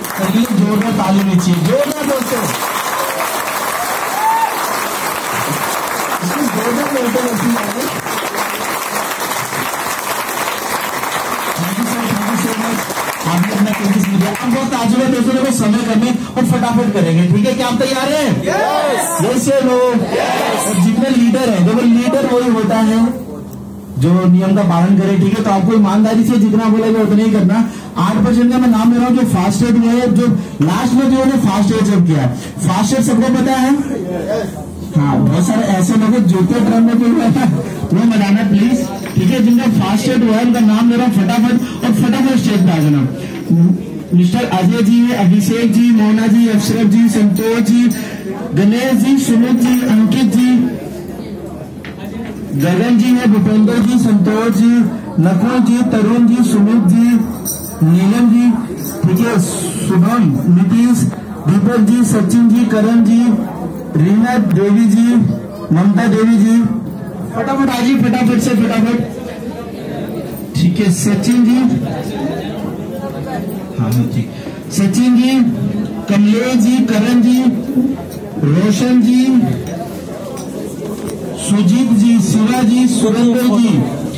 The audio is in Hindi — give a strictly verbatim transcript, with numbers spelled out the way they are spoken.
जोरदार ताली में चाहिए, जोरदार दोस्तों, जोरदार मिलते हैं। आपने अपना कोशिश किया, हम बहुत ताजुब है दोस्तों को समय करने और फटाफट करेंगे, ठीक है? क्या आप तैयार हैं? यस ये लोग, और जितने लीडर हैं, देखो लीडर वही होता है जो नियम का पालन करे, ठीक है? तो आपको ईमानदारी से जितना बोलेगा उतना ही करना। आठ परसेंट का मैं नाम ले रहा हूँ जो फास्ट एड हुआ है, जो लास्ट में जो है फास्ट एड जब किया है। फास्ट एड सबको पता है? हाँ, बहुत सारे ऐसे लोग जूते ड्रम में जो है वो बनाना प्लीज, ठीक है? जिनका फास्ट एड हुआ है उनका नाम ले रहा हूँ फटाफट, और फटाफट स्टेज पे आ जाना। मिस्टर अजय जी, अभिषेक जी, मोना जी, अफसरफ जी, संतोष जी, गणेश जी, सुमित जी, अंकित जी, गगन जी है, भूपेंद्र जी, संतोष जी, नकुल जी, तरुण जी, सुमित जी, नीलम जी, ठीक है? शुभम, नीतीश, दीपक जी, सचिन जी, करण जी, रीना देवी जी, ममता देवी जी, फटाफट आ जी, फटाफट से फटाफट, ठीक है? सचिन जी, हाँ जी, सचिन जी, कमलेश जी, करण जी, रोशन जी, सुजीत जी, शिवा जी, सुरेंद्र जी,